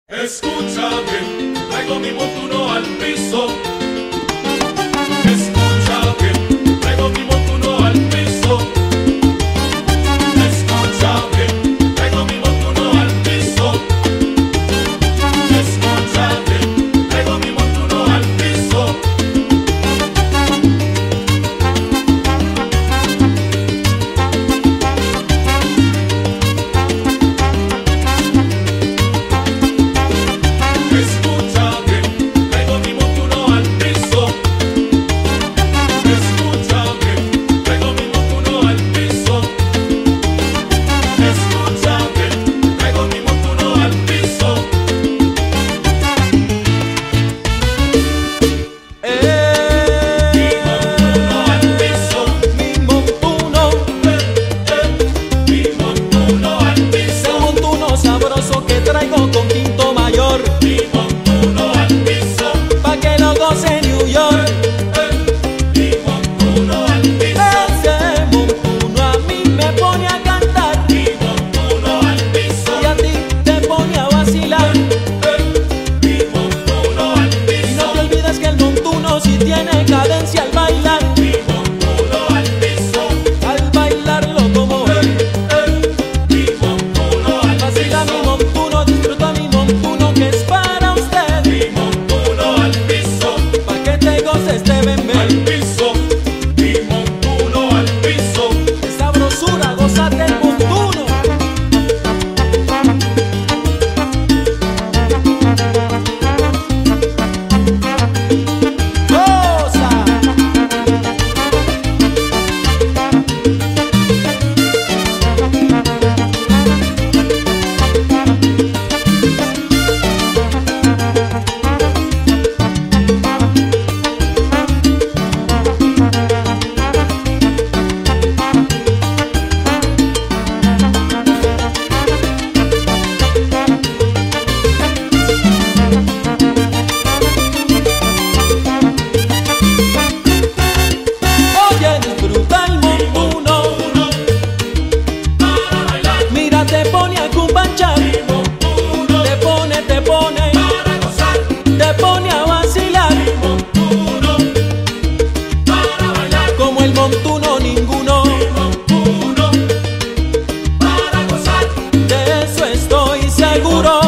Escucha bien, traigo mi montuno al piso. Escucha bien, traigo mi montuno al piso. Escucha bien, traigo mi montuno al piso. Escucha bien, traigo mi montuno al piso. Que traigo con quinto mayor, Mi montuno al piso, pa' que lo goce New York. mi montuno al piso, Ese montuno a mí me pone a cantar mi montuno al piso, y a ti te pone a vacilar. mi montuno al Y piso, no te olvides que el montuno si tiene cadencia al bailar, mi montuno al piso, al bailarlo como él. mi montuno al Vacila mi piso, montuno, disfruta mi montuno que es para usted, mi montuno al piso, pa' que te goces de al bembé. piso, mi montuno al piso. De sabrosura, gózate el montuno. ¡Goza! Oye, disfruta el montuno, Para bailar, mira te pone a cumbanchar, mi montuno, te pone, para gozar, te pone a vacilar, mi montuno, para bailar, como el montuno ninguno, mi montuno, para gozar, de eso estoy seguro.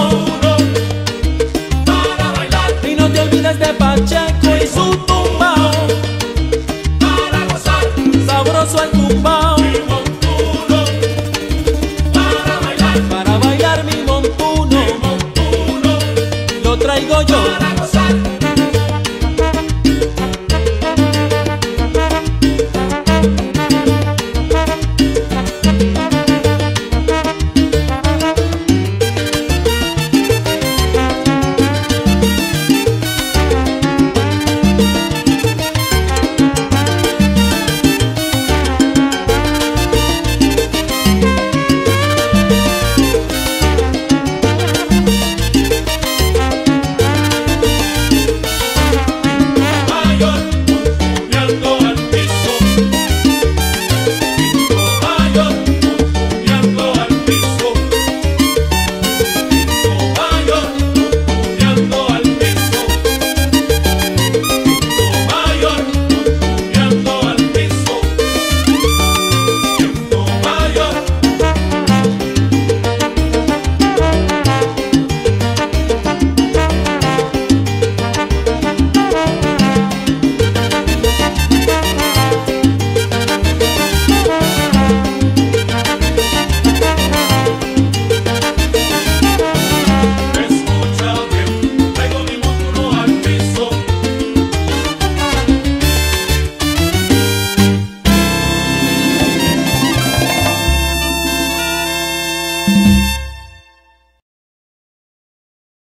para bailar, Y no te olvides de Pacheco y su tumbao, para gozar, sabroso el tumbao, mi montuno, para bailar mi montuno, montuno, lo traigo yo. para